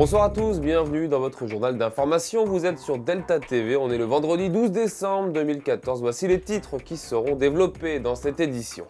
Bonsoir à tous, bienvenue dans votre journal d'information. Vous êtes sur Delta TV, on est le vendredi 12 décembre 2014. Voici les titres qui seront développés dans cette édition.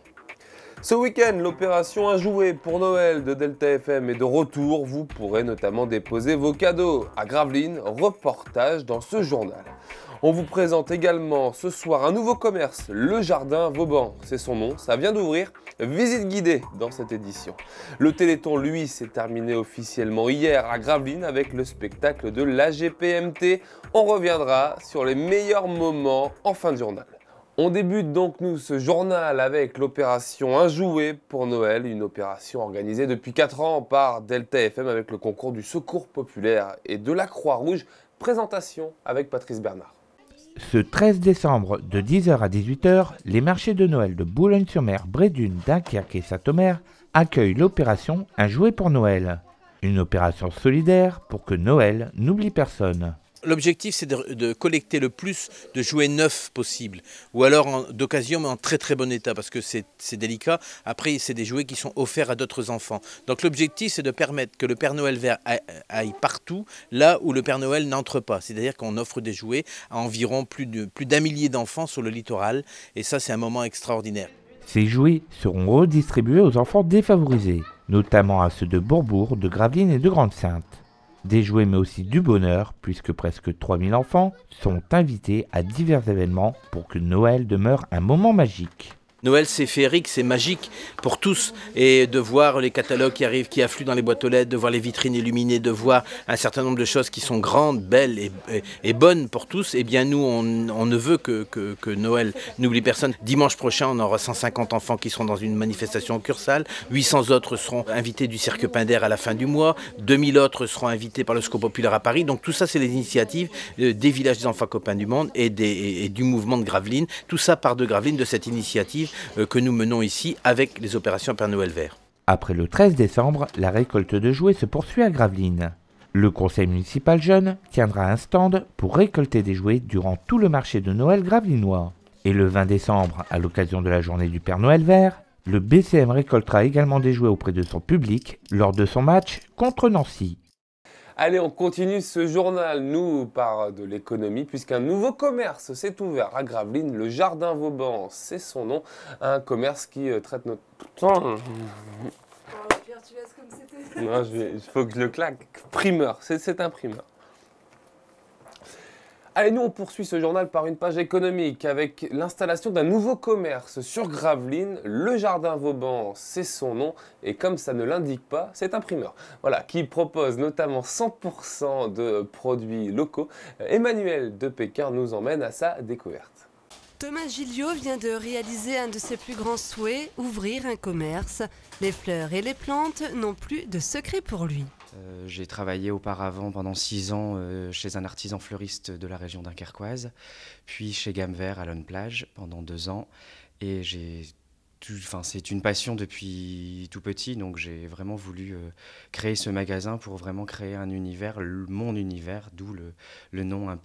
Ce week-end, l'opération Un jouet pour Noël de Delta FM est de retour. Vous pourrez notamment déposer vos cadeaux à Gravelines. Reportage dans ce journal. On vous présente également ce soir un nouveau commerce, le Jardin Vauban. C'est son nom, ça vient d'ouvrir. Visite guidée dans cette édition. Le Téléthon, lui, s'est terminé officiellement hier à Gravelines avec le spectacle de l'AGPMT. On reviendra sur les meilleurs moments en fin de journal. On débute donc nous ce journal avec l'opération Un jouet pour Noël, une opération organisée depuis 4 ans par Delta FM avec le concours du Secours Populaire et de la Croix-Rouge. Présentation avec Patrice Bernard. Ce 13 décembre, de 10h à 18h, les marchés de Noël de Boulogne-sur-Mer, Brédune, Dunkerque et Saint-Omer accueillent l'opération Un jouet pour Noël. Une opération solidaire pour que Noël n'oublie personne. L'objectif, c'est de collecter le plus de jouets neufs possible, ou alors d'occasion, mais en très très bon état, parce que c'est délicat. Après, c'est des jouets qui sont offerts à d'autres enfants. Donc l'objectif, c'est de permettre que le Père Noël vert aille partout, là où le Père Noël n'entre pas. C'est-à-dire qu'on offre des jouets à environ plus d'1 millier d'enfants sur le littoral, et ça, c'est un moment extraordinaire. Ces jouets seront redistribués aux enfants défavorisés, notamment à ceux de Bourbourg, de Gravelines et de Grande-Synthe. Des jouets mais aussi du bonheur, puisque presque 3000 enfants sont invités à divers événements pour que Noël demeure un moment magique. Noël, c'est féerique, c'est magique pour tous. Et de voir les catalogues qui arrivent, qui affluent dans les boîtes aux lettres, de voir les vitrines illuminées, de voir un certain nombre de choses qui sont grandes, belles et bonnes pour tous, eh bien nous, on ne veut que Noël n'oublie personne. Dimanche prochain, on aura 150 enfants qui seront dans une manifestation au Cursal, 800 autres seront invités du Cirque Pinder à la fin du mois, 2000 autres seront invités par le Secours Populaire à Paris. Donc tout ça, c'est les initiatives des villages des enfants copains du monde et du mouvement de Gravelines. Tout ça part de Gravelines, de cette initiative que nous menons ici avec les opérations Père Noël vert. Après le 13 décembre, la récolte de jouets se poursuit à Gravelines. Le conseil municipal jeune tiendra un stand pour récolter des jouets durant tout le marché de Noël gravelinois. Et le 20 décembre, à l'occasion de la journée du Père Noël vert, le BCM récoltera également des jouets auprès de son public lors de son match contre Nancy. Allez, on continue ce journal, nous, par de l'économie, puisqu'un nouveau commerce s'est ouvert à Gravelines, le Jardin Vauban, c'est son nom, un commerce qui traite notre... Oh, Pierre, tu laisses comme c'était. Non, il faut que je le claque. Primeur, c'est un primeur. Allez, nous on poursuit ce journal par une page économique avec l'installation d'un nouveau commerce sur Gravelines, le Jardin Vauban, c'est son nom, et comme ça ne l'indique pas, c'est un primeur. Voilà, qui propose notamment 100% de produits locaux. Emmanuel de Pékin nous emmène à sa découverte. Thomas Gilliot vient de réaliser un de ses plus grands souhaits, ouvrir un commerce. Les fleurs et les plantes n'ont plus de secret pour lui. J'ai travaillé auparavant pendant 6 ans chez un artisan fleuriste de la région dunkerquoise, puis chez Gamme Vert à Lonne Plage pendant 2 ans. Et c'est une passion depuis tout petit, donc j'ai vraiment voulu créer ce magasin pour vraiment créer un univers, mon univers, d'où le nom un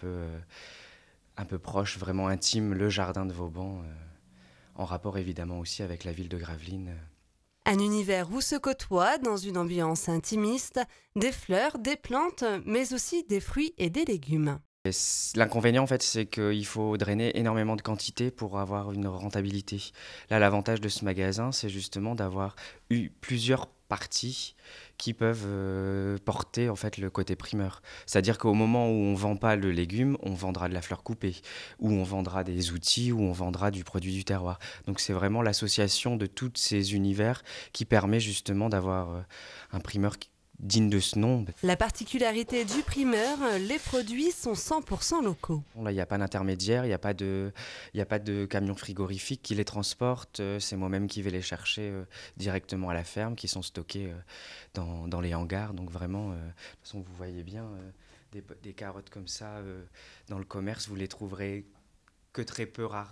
peu proche, vraiment intime, le Jardin de Vauban, en rapport évidemment aussi avec la ville de Gravelines. Un univers où se côtoient, dans une ambiance intimiste, des fleurs, des plantes, mais aussi des fruits et des légumes. L'inconvénient, en fait, c'est qu'il faut drainer énormément de quantité pour avoir une rentabilité. Là, l'avantage de ce magasin, c'est justement d'avoir eu plusieurs parties qui peuvent porter en fait le côté primeur. C'est-à-dire qu'au moment où on ne vend pas le légume, on vendra de la fleur coupée, ou on vendra des outils, ou on vendra du produit du terroir. Donc c'est vraiment l'association de tous ces univers qui permet justement d'avoir un primeur digne de ce nom. La particularité du primeur, les produits sont 100% locaux. Là, il n'y a pas d'intermédiaire, il n'y a pas de camion frigorifique qui les transporte. C'est moi-même qui vais les chercher directement à la ferme, qui sont stockés dans les hangars. Donc vraiment, de toute façon, vous voyez bien, des carottes comme ça dans le commerce, vous les trouverez que très peu rares.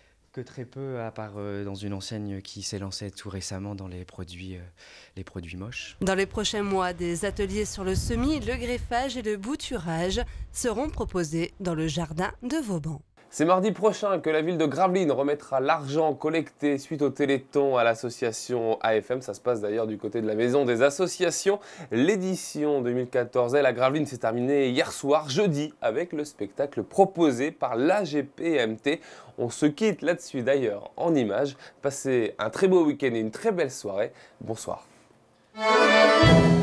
À part dans une enseigne qui s'est lancée tout récemment dans les produits moches. Dans les prochains mois, des ateliers sur le semis, le greffage et le bouturage seront proposés dans le Jardin de Vauban. C'est mardi prochain que la ville de Gravelines remettra l'argent collecté suite au Téléthon à l'association AFM. Ça se passe d'ailleurs du côté de la Maison des Associations. L'édition 2014 à Gravelines s'est terminée hier soir, jeudi, avec le spectacle proposé par l'AGPMT. On se quitte là-dessus d'ailleurs en images. Passez un très beau week-end et une très belle soirée. Bonsoir.